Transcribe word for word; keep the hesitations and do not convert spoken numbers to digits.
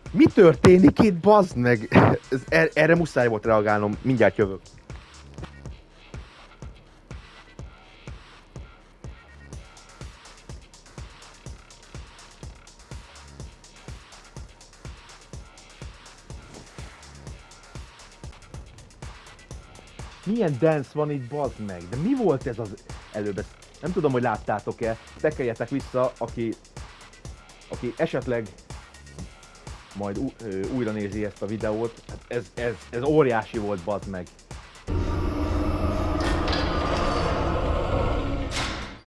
Mi történik itt, bazd meg? Ez, er, erre muszáj volt reagálnom, mindjárt jövök. Milyen dance van itt, bazd meg? De mi volt ez az előbb? Ezt nem tudom, hogy láttátok-e. Tekeljetek vissza, aki, aki esetleg majd ú, ö, újra nézi ezt a videót. Hát ez, ez, ez óriási volt, bazd meg.